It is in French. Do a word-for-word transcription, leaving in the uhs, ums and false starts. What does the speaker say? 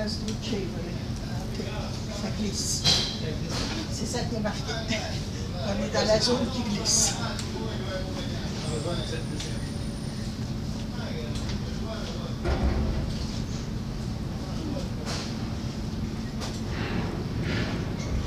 place Drucevole. Ça glisse. C'est ça qui est marqué. On est dans la zone qui glisse.